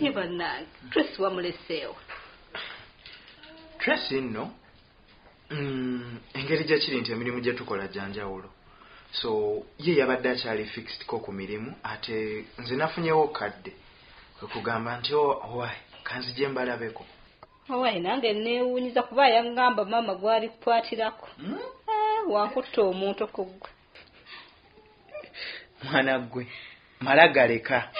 Naye bannange Tracy wamuleseewo. Tracy nno engeri gyekiri nti emirimu gye tukola janjawulo. So ye yabadde akyali fixed ko ku mirimu ate nze nafunyewo kadde okugamba nti owaayi kanzije mbalabeko. Owaayi nange neewuunyiza kuba yangamba maama gwali kukwatirako. Wankutta omuntu ku ggwe. Mwana gwe mala galeka.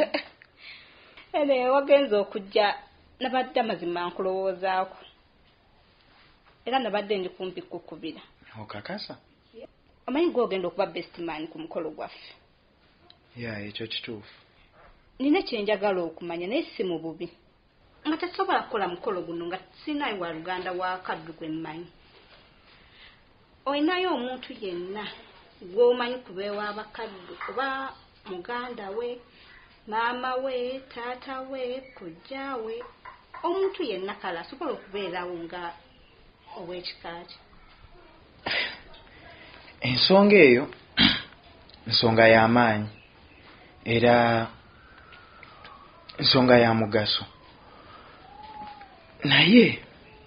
Ene wagenza okujja nabadde amazima nkulowoozaako. Era nabadde ndi kumpi kukubira. Okakasa? Amanyi gw'ogenda okuba best man ku mukolo gwaffe. Ekyo kituufu. Nina kyenjagala okumanya naye si mu bubi. Nga tesobola kukola mukolo guno nga sinaayo wa Luganda wa kaddu gwe mmanyi. Olinayo omuntu yenna gw'omanyi kubeewa abakaddu oba muganda we, maama we, taata we, kojja we, omuntu yenna kala asobola okubeerawo nga ow'ekikaaki. Ensonga eyo nsonga y'amaanyi era nsonga ya mugaso. Naye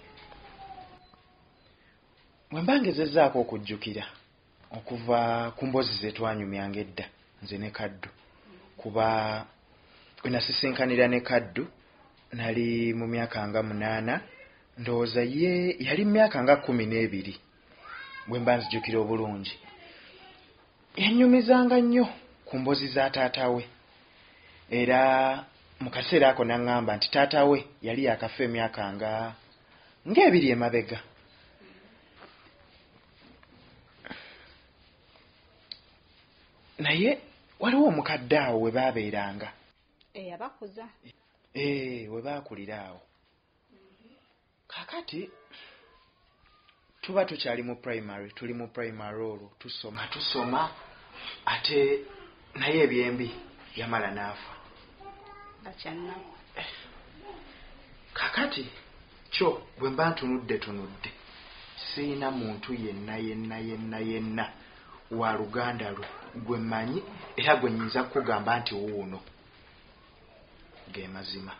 bwe mba ngezezzaako okujjukira okuva ku mbozi ze twanyumyanga edda nze ne Kaddu, kuba bwe nasisinkanira ne Kaddu nali mu myaka nga 8, ndowooza ye yali mu myaka nga 12 bwe mba nzijjukira obulungi. Yannyumizanga nnyo ku mbozi za taata we era mu kaseera ako n'aŋŋamba nti taata we yali yakafa emyaka nga 2 emabega. Naye waliwo omukadde awo we baabeeranga. Abakuza. We baakulira awo. Kakati tuba tukyali mu primary, tuli mu primary olwo tusoma ate naye ebyembi yamala n'afa. Kakati kyo bwe mba ntunudde siina muntu yenna wa Luganda gwe mmanyi era gwe nnyinza kugamba nti wuuno ge mazima.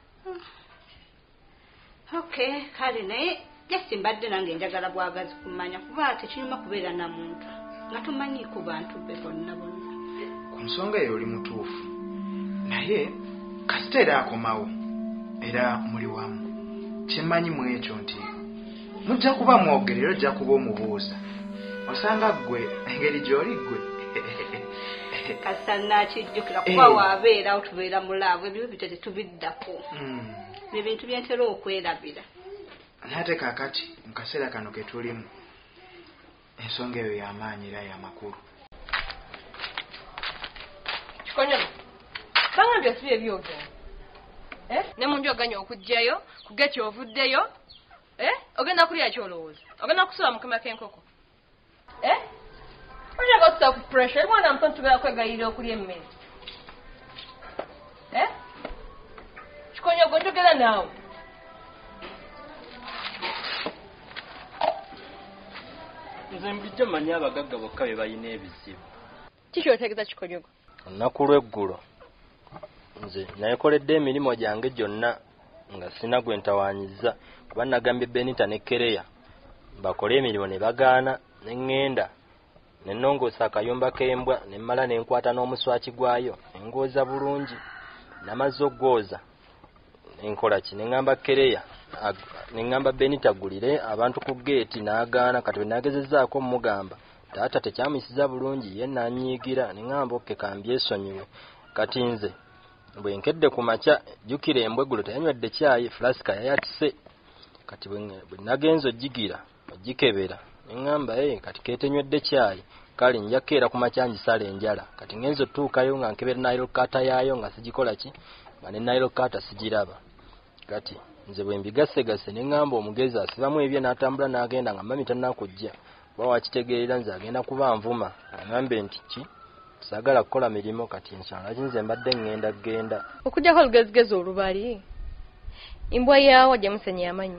Okay, kale naye jasi mbadde nange njagala bwagazi kumanya kuba tekinyuma kubeera na muntu nga tumanyi ku bantu be bonna. Ku nsonga eyo oli mutuufu, naye kasiteera akomawo era muli wamu. Kyemmanyi mu ekyo nti mujja kuba mwogerera, ojja kuba omubuuza osanga ggwe engeri gy'oli ggwe kasana kijjukira kuba waabeera awo tubeera mulaavu ebyo bito tetubiddako. Ebintu byentera okwerabira. Nate kakati mu kaseera kano ke tulimu ensonga eyo y'amaanyi era y'amakulu. Kikonyogo bangambye si ebyogera ne mu njoganya okujjayo kugeti ovuddeyo ogenda kulya kyolowooza ogenda kusula mu kema k'enkoko ojaga otusa ku pressure mwana muto ntubera kwegayirira okulya emmere Kikonyogo njogera naawe. Nze mbijja manyi abagagga bokka be balina ebizibu. Kiki otegeeza Kikonyogo? Olunaku lw'eggulo nze nayekoledde emirimu gyange gyonna nga sina gwe ntawaanyizza kuba nagambye Benita ne Kereya bakole emirimu ne bagaana, ne ŋŋenda ne nnongoosa akayumba k'embwa ne mmala ne nkwata n'omuswaki gwayo engooza bulungi namaze oggooza enkola ki ne ŋŋamba Kereya ne ŋŋamba Benita gulire abantu ku geeti n'agaana. Kati bwe nagezezzaako mugamba taata tekyamuyisiza bulungi ye nanyiigira ne ŋŋamba okke kambyesonyiwe. Kati nze bwe nkedde ku makya jjukira embwa eggulo teyanywedde caayi, flasika yayatise. Kati bwe nagenza ogigira ogikebera ne ŋŋamba kati keetenywedde caayi kale nja keera ku makya ngisala enjala. Kati ngenza otuukayo nga nkebera nairo kata yaayo nga sigikola ki nga ne nairo kata sigiraba. Kati nze bwe mbigasegase ne ŋŋamba omugezi asibamu ebye n'atambula n'agenda nga mami tannakujja kuba wakitegeerera nze agenda kuba nvuma aŋambe nti ki saagala kukola mirimu. Kati nsonga ki nze mbadde ŋŋenda genda okujjako olugezigezi olubali imbwa yaawa gyemusenya amanyi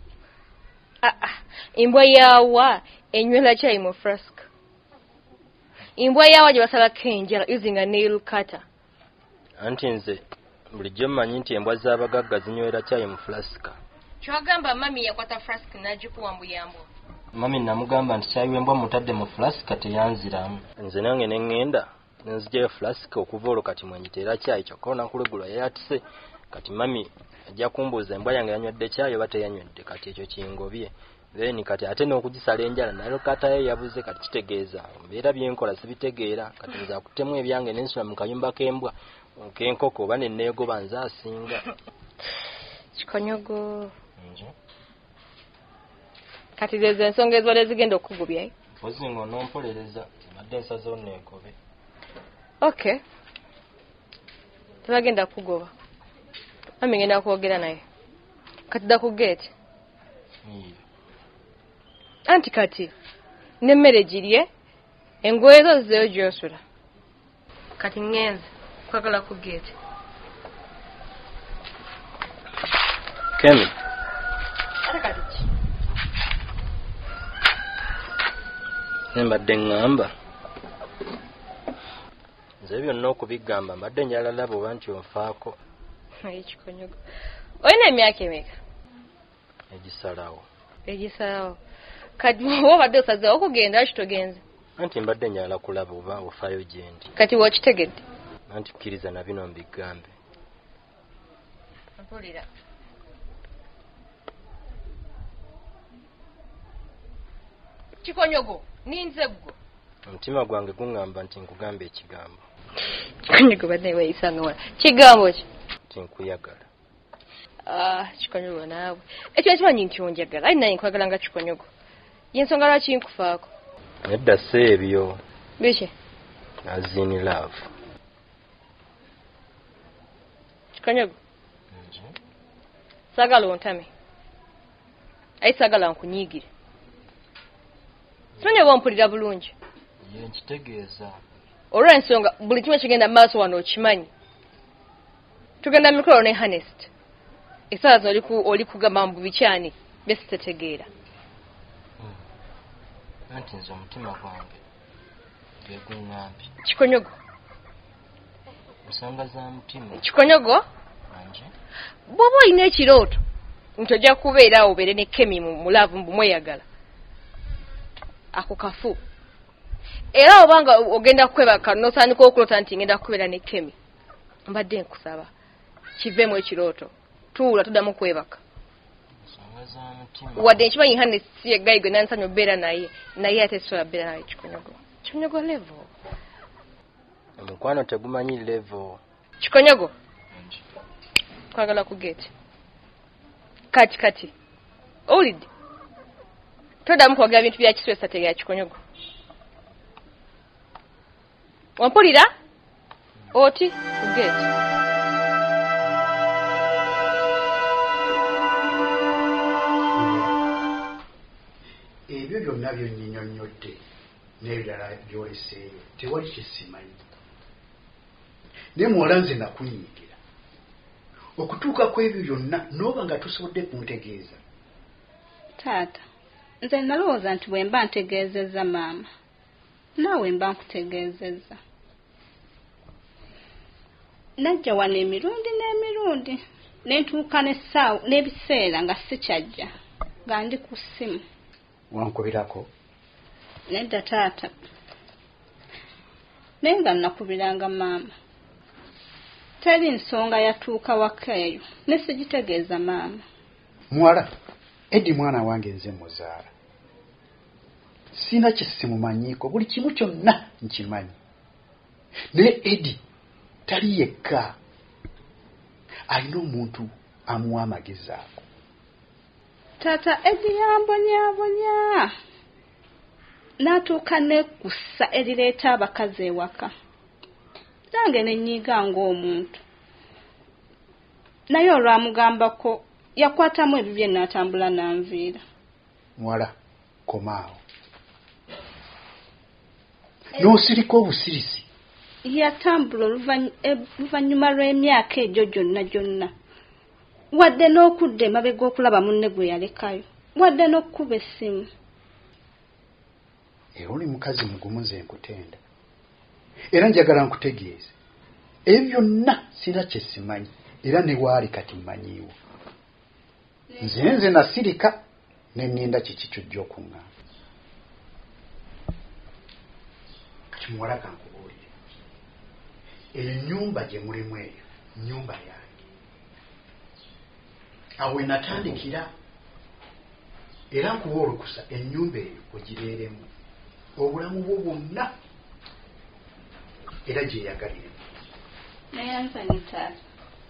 imbwa yaawa enywera caayi mu flask. Imbwa yaawa gye basalako enjala using a nail cutter. anti nze bulijjo mmanyi nti embwa z'abagagga zinywera caayi mu fulasika. Kyagamba mami yakwata flask n'agikuwa mbuyambo. Mami namugamba nti caayi w'embwa mutadde mu fulasika teyanziramu. Nze nange ne ŋŋenda nenzigyayo fulasika okuva olwo kati mwenjiteera caayi kyokka onakulegulwa yayatise. Kati mami ajja kumbuuza embwa yange yanywedde caayi oba teyanywedde, kati ekyo kingobye. Then kati ate n'okugisala enjala nayo katayo yabuze, kati kitegeeza mbeera byenkola sibitegeera. Kati nza kutemu ebyange nensula mu kayumba k'embwa k'enkoko oba ne neegoba nze asinga. Kikonyogo. Kati zezo ensonga ezibadde zigenda okukugubya. Mpozi ng'onompolereza mbadde nsazeewo neegobe. Okay. Tebagenda kugoba. Mami ngenda kwogera naye. Kati dda ku gate. Anti kati n'emmere girye engoye zo zizeeyo gy'osula. Kati ngenze kwagala ku gate. Kemi. Ate kati ki? Mbadde ŋŋamba. Nze byonna okubigamba mbadde njala laba oba nti onfaako. Kikonyogo. Olina emyaka emeka? Egisalawo. Egisalawo. Kati wabadde osazeewo okugenda lwaki togenze? Anti mbadde njala kulaba oba ofaayo gye ndi. Kati w'okitegedde? Anti kkiriza na bino mbigambe. Mpulira. Kikonyogo, ninze gwo. Omutima gwange guŋŋamba nti nkugamba ekigambo. Kikonyogo badde weeyisanga wala. Kigambo ki? Nti nkuyagala. Kikonyogo naawe. Ekyo ekimanyi nti onjagala, ali naye nkwagala nga Kikonyogo. Y'ensonga lwaki nkufaako? Nedda si ebyo. Biki? As in love. Kikonyogo. Saagala ontame. Ayi saagala nkunyiigire. Sonye wampulira bulungi. Ye nkitegeeza. Olw'ensonga buli kimu kigenda maaso wano okimanyi. Tugenda mikolo ne honest. Essaawa zino oli kugamba mu bikyani bye sitetegeera. Anti nze omutima gwange geguŋŋambye. Kikonyogo. Nsonga za mutima. Kikonyogo. Anje. Bw'oba olina ekirooto nti ojja kubeera awo obeere ne Kemi mu laavu mweyagala. Ako kafu. Era obanga ogenda kwebaka n'osandika okuloota nti ngenda kubeera ne Kemi. Mbadde nkusaba. Kiveemu ekirooto. Tuula tuddamu kwebaka. Nsonga za mutima. Wadde nkimanyi hane si eggayi gwe nansanya obbeera naye. Naye ate sobola bbeera naye Kikonyogo. Kikonyogo level. Omukwano tegumanyi level. Kikonyogo. Kwagala ku gate. Kati. Owulidde? Toddamu kwogera bintu bya kiswesa tegera Kikonyogo. Wampulira? Oti ku gate. Ebyo byonna byonnyinyonnyodde n'ebirala byoleseeyo tewali kyesimanyi. Naye muwala nze nakunyiigira okutuuka ku ebyo byonna n'oba nga tosobodde kuntegeeza. Taata, nze nalowooza nti bwe mba ntegeezezza maama naawe mba nkutegeezezza. Najja wano emirundi n'emirundi ne ntuuka n'essaawa n'ebiseera nga sikyajja nga ndi ku ssimu. Wankubirako? Nedda taata, naye nga nakubiranga maama. Teri nsonga yatuuka waka eyo ne sigitegeeza maama. Muwala, Edi mwana wange nze muzaala. Sina kyesimumanyiiko, buli kimu kyonna nkimanyi. Naye Edi tali yekka. Alina omuntu amuwa amagezi ago. Taata, Edi yambonyabonya. N'atuuka n'ekkussa erireeta abakazi ewaka. Nange ne nnyiiga ng'omuntu. Naye olwamugambako yakwatamu ebibye n'atambula n'anviira. Muwala, komaawo. N'osirika obusirisi. Yatambula oluvannyuma lw'emyaka egyo gyonna. Wadde n'okudda emabega okulaba munne gwe yalekayo. Wadde n'okkuba essimu. Era oli mukazi mugumu nze nkutenda. Era njagala nkutegeeze. Ebyo byonna sina kyesimanyi. era ne waali kati mmanyiiwo nze nasirika nenninda kiki kyojja okuŋŋamba kati muwala kankubuulire ennyumba gye mulimu eyo nnyumba yange awe natandikira era nkuwa olukusa ennyumba eyo ogireeremu obulamu bwo bwonna era gyeyagalire nayansani taata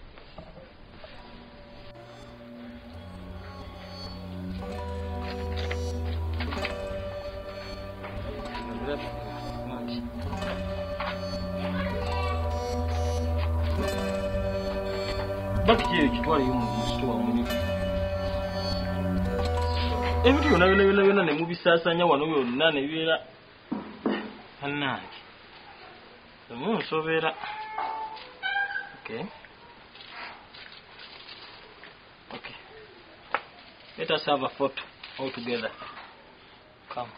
bakije kitwale yo mu store muni ebintu byonna ne mubisasanya wano byonna ne bibeera hannange munsobera okay let us have a photo all together come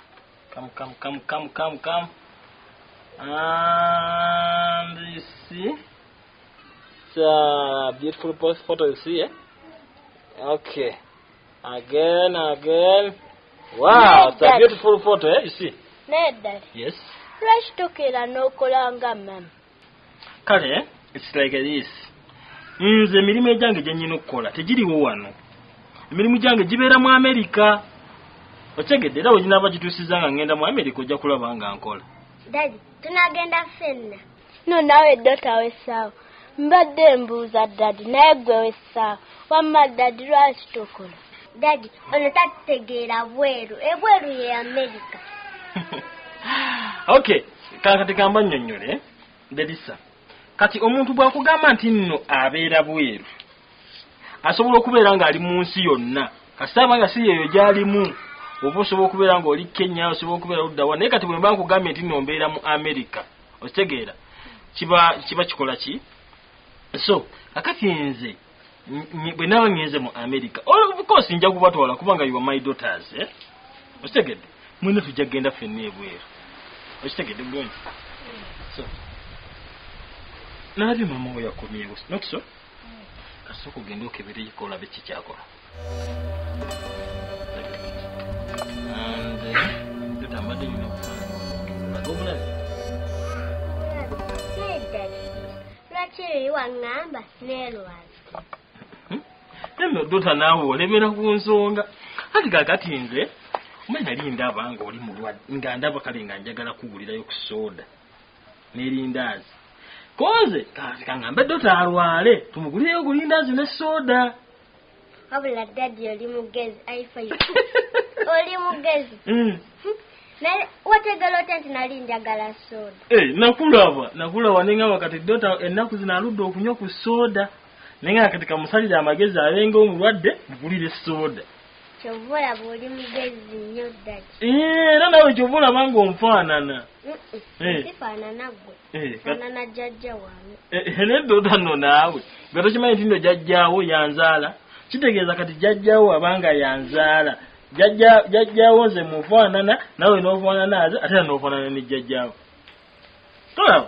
and you see it's a beautiful photo you see, eh? Okay. Again. Wow, it's a beautiful photo, eh? You see? Ned. Yes. Let's talk it and no kolanga, ma'am. Kale, it's like this. Nze mirimu ejange gye nyina okukola tegiriwo wano. Emirimu gyange gibeera mu America. Otegedde era bwe ginaaba gituusiza nga ngenda mu America ojja kulaba nga nkola. Daddy, tunagenda ffenna. No, nawe dota wesaawo. Mbadde mbuuza Daddy naye gwe wesaawo. Wamma Daddy lwaki tokola? Daddy, ono tategeera bweru. Ebweru ye America. Okay, kati kamba nnyonnyole. Dedisa. Kati omuntu bw'akugamba nti nno abeera bweru. Asobola okubeera nga ali mu nsi yonna. Kasitaba nga si yeyo gy'alimu. Oba osobola okubeera nga oli Kenya, osobola okubeera luddawa. Naye kati bwe mba nkugambye nti nno mbeera mu America. Okitegeera? Kiba kikola ki? So, akati nze bwe naaba ngenze mu America. Of course nja kubatwala kubanga you are my daughters, eh? Okitegeedde? Mwene tujja kgenda ffenna ebweru. Okitegeedde bulungi? So, nalabye mama we yakomyewo, not so? Kasooka ogende okebere ekikola be kikyakola. And tutambadde nnyo okufaanana. Olaga obulabe? Lwaki wangamba neerwaza? Nno dota naawe olebera ku nsonga. Kati kakati nze omanyi nali ndaba nga oli mulwadde nga ndaba kale nga njagala kuwulirayo ku soda n'erindaazi. Koze kati kangambe dota alwale tumugulireyo kulindaazi ne soda. Wabula Daddy oli mugezi aifayo. Oli mugezi. Naye wategala ote nti nali njagala soda. Nakulaba nengaba kati dota ennaku zino aludde okunywa ku soda. Nenga kati kamusalira amagezi abenga omulwadde mugulire soda. Kyova bw'oli mugezi nnyo Daddy. Era nawe kyova olaba ng'onfaanana. Sifaanana gwe. Faanana jjajja wange. Ne dota nno naawe nga tokimanyi nti nno jjajjaawo yanzaala. Kitegeeza kati jjajjaawo abanga yanzaala. Jjajjaawo nze mufaanana nawe n'ofaanana aze ate n'ofaanana ne jjajjaawo. Tolaba?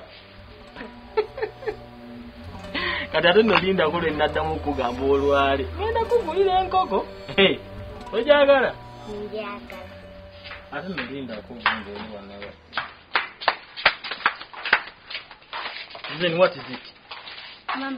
Kati ate nno lindako lwe nnaddamu okugamba olwale. Ngenda kugulira enkoko. Ogyagala? Njagala. Ate nno lindako obulungi oli wanawe. Then what is it? Mama.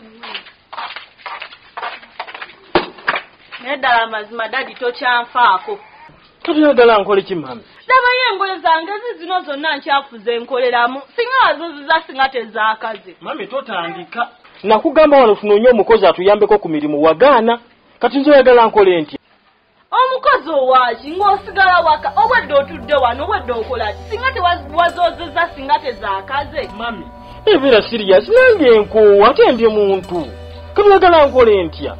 Neddala amazima Daddy tokyanfaako. Tobyagala nkole ki mami? Dabayo engoye zange zino zonna nkyafuze nkoleramu. Singa wazoziza singa tezaakaze. Mami totandika. Nakugamba wano tunoonye omukozi atuyambeko ku mirimu wagaana. Kati nze oyagala nkole ntya? Omukozi owaaki ng'osigala waka obwedde otudde wano obwedde okola ki? Singa tewazozeza singa tezaakaze. Mami, ebeera serious nange nkoowa ate ndi muntu. Kati oyagala nkole ntya?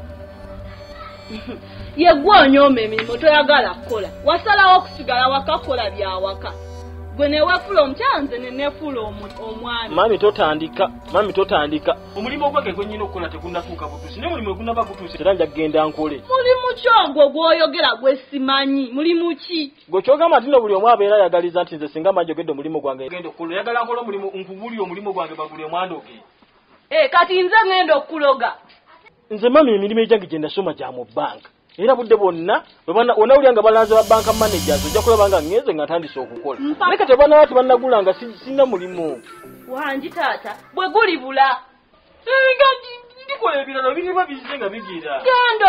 Yeggwe onyooma emirimu toyagala kukola. Wasalawo okusigala waka kola bya waka. Gwe neweefula omukyala nze neneefula omwami. Mami totandika. Omulimu ogwage gwe nnyina okukola tegunnafuuka butuusi. Ne mulimu ogunnaba gutuusi era nja kugenda nkole. Mulimu ki ogwo gw'oyogera gwe simanyi? Mulimu ki? Gwe kyogamba nti nno buli omu abeera ayagaliza nti nze singa manjogedde omulimu gwange genda okukola. Oyagala nkola omulimu nkugulire omulimu gwange bagule omwandoge. Kati nze ngenda okuloga. nze mami emirimu egyange gye ndasoma gya mu banka era budde bonna onawulya nga balanze ba banka managers ojja kulaba nga ngeze nga ntandise okukola naye kati abaana bati bannagula nga sina mulimu wangi taata bwe gulibula ndikola ebirala biriba bize nga bigira genda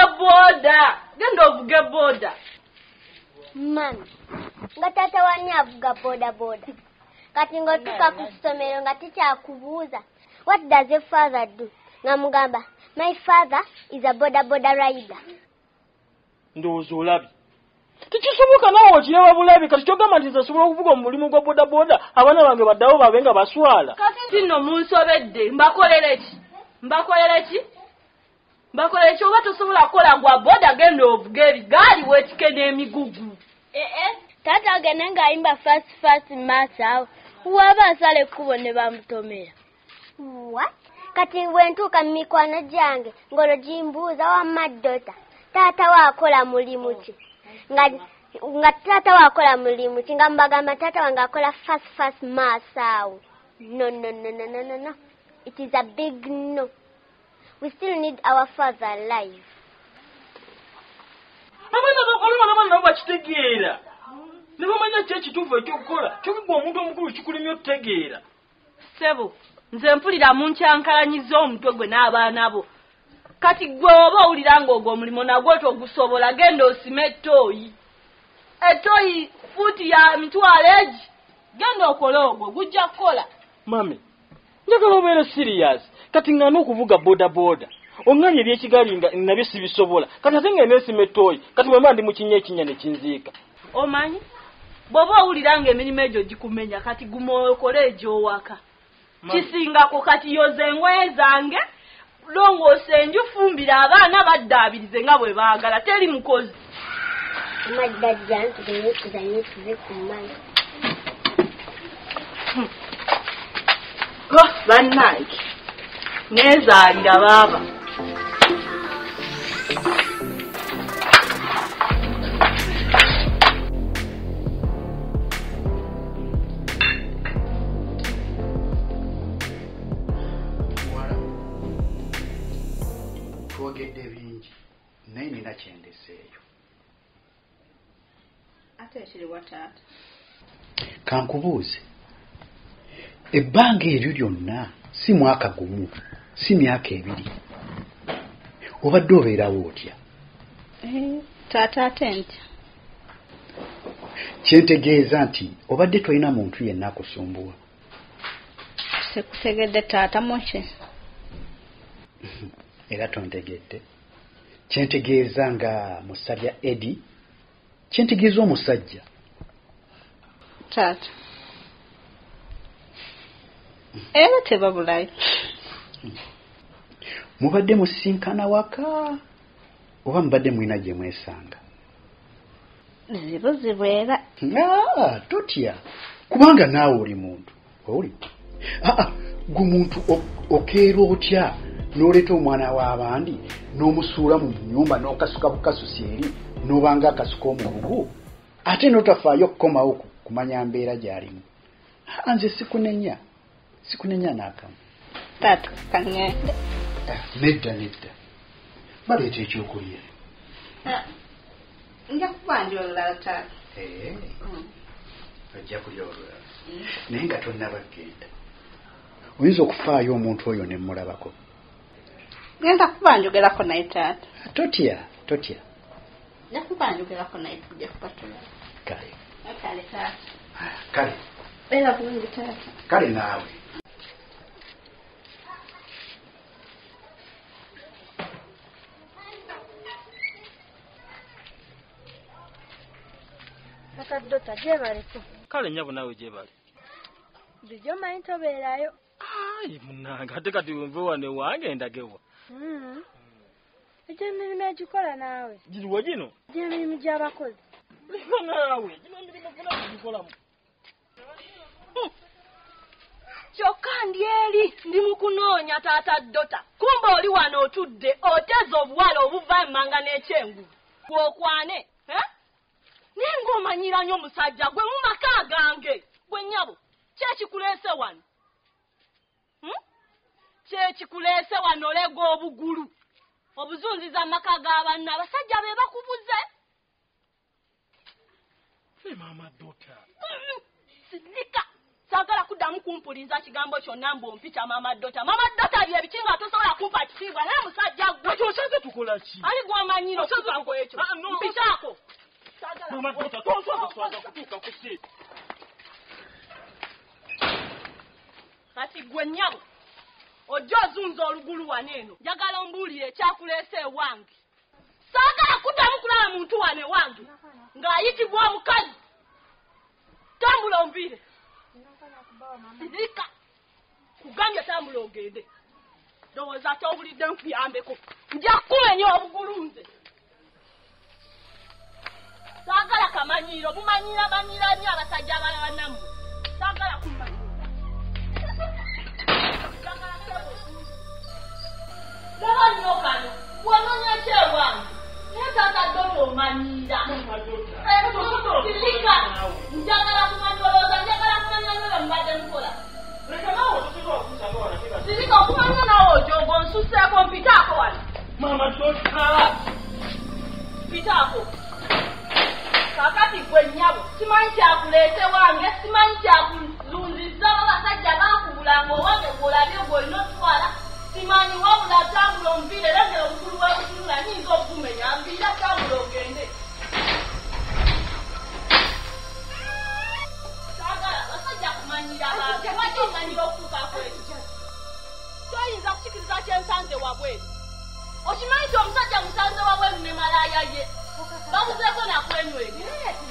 ovuge boda mami nga taata wani avuga boda kati ng'otuuka ku ssomero nga tikyakubuuza what does a father do nga mugamba my father is a boda rider ndowooza olabye tekisoboka naawe okiraba bulabi kati kyogamba nti nze asobola okuvuga mu mulimu gwa boda abaana bange baddawo babe nga baswala kati nno munsobedde mbakolere ki oba tosobola kukola gwa boda genda ovuga ebigaali weetike n'emigugu taata agende ng'ayimba fast mass awo waba asala ekkubo ne bamutomera what kati bwe ntuuka mu mikwano gyange ng'olwo gimbuuza wamma ddota taata waakola mulimu ki nga taata waakola mulimu ki nga mbagamba taata wange akola fast mass awo no it is a big no we still need our father alive abaana nabo bakitegeera ne bamanya ki ekituufu ekyokukola kyokigwa omuntu omukulu kikulimya otutegeera ssebo nze mpulira mu nkyankalanyiza omutwe gwe n'abaana bo kati gwe oba owulira ng'ogwo omulimu nagwo togusobola genda osima ettooyi fuuti ya mitwalo egi genda okole ogwo gujja kukola mami njagala obeere serious kati ngana okuvuga boda oŋŋanya ebyekigali nga nabyo sibisobola kati ate nga eneesima ettooyi kati mwemba ndi mu kinnya ekinnya ne kinziika omanyi bw'oba owulira ng'emirimu egyo gikumenya kati gumokole egy'owaka kisingako kati yoza engoye zange longoosa enju fumbira abaana baddaabirize nga bwe baagala teri mukozi bannange neezaalira baaba twogedde bingi naye nina kyendeseeyo ate ekiriwa taata kankubuuze ebbanga eryo lyonna si mwaka gumu si myaka ebiri obadde obeerawo otya taata ate ntya kyentegeeza nti obadde tolina muntu yenna akusumbuwa sekutegedde taata muki era tontegedde kyentegeeza nga musajja Edi kyentegeeza omusajja taata era tebabulayo mubadde musinkana waka oba mubadde mulina gye mwesanga zibuzibu era totya kubanga naawe oli muntu oli gwe muntu okeera otya n'oleeta omwana w'abandi n'omusuula mu nnyumba n'okasuka bukasusi eri n'obanga akasuka omugugu ate n'otafaayo okukomawo kumanya mbeera gy'alimu nze sikunenya n'akamu taata kangende nedda baleeta ekyokulya nja kubanja olulala taata ojja kulya olulala naye nga tonnabagenda oyinza okufaayo omuntu oyo ne mmulabako genda kuba njogerako naye taata totya nja kuba njogerako naye tujja kupatula kale taata kale beera bulungi taata kale naawe Dota gyebaleko kale nnyabo naawe gyebali bulijjo manyi tobeerayo munange ate kati nve wane wange ndagewa egy'emirimu egikola naawe giriwa gino gy'emirimu gy'abakozi naawe gino emirimu funa gigikolamu kyokka ndi eri ndi mu kunoonya taata Dota kumba oli wano otudde oteza obuwala obuva emmanga n'ekyengu gwokwane naye ng'omanyira nnyo omusajja gwe mu maka gange gwe nnyabo kyekikuleese wano kyekikuleese wano olega obugulu obuzunziza amaka g'abantu abasajja be bakubuze. Mama Dota. Sidika. Sagala kuddamu kumpuliza kigambo kyonna mb'ompita Mama Dota. Mama Dota bye bikinga tosobola kumpa kitiibwa naye musajja gwe. Kati osaze tukola ki? Ali gwamanyira okutuuka ekyo. Mpitaako. Mama Dota toswaza kutuuka ku si. Kati gwe nnyabo. Ojja ozunza olugulu wano eno. Njagala ombuulire ekyakuleese ewange. Saagala kuddamu kulaba muntu wano ewange ng'ayitibwa mukazi. Tambula onvire. Sidika. Kugambye tambula ogende. Ndowooza ky'owulidde nkuyambeko. Nja kumenya obugulu nze. Saagala kamanyiiro bumanyira banyirani abasajja abalala nammwe. Saagala kumanyira. Laba nnyo kano wanoonya kyewange. Naye taata Dota omanyira. Sidika. Njagala kumanya olowooza njagala kumanya nyoyo mbadde mukola. Sidika okumanya nawe ojogo nsuseeko mpitaako wano. Mama Dota. Mpitaako. Kakati gwe nnyabo simanyi kyakuleete wange simanyi kyakulunziza abasajja baakubulanga owange gw'olabye gw'olina otwala simanyi wabula tambula omviire lengera obukulu bw'obutunula nyinza okumenya mbiira tambula ogende. Saagala basajja kumanyira bange lwaki omanyira okutuukako ekyo toyinza kukikiriza kyensanze wabweru. Okimanyi nti omusajja musanze wabweru ne malaaya ye bamuzeeko nakwenywege.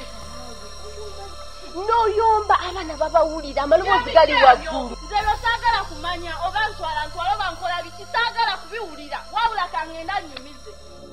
N'oyomba abaana babawulira amaloboozi gali waggulu. Nze lwe saagala kumanya oba ntwala oba nkola biki saagala kubiwulira wabula kangenda nnyumize.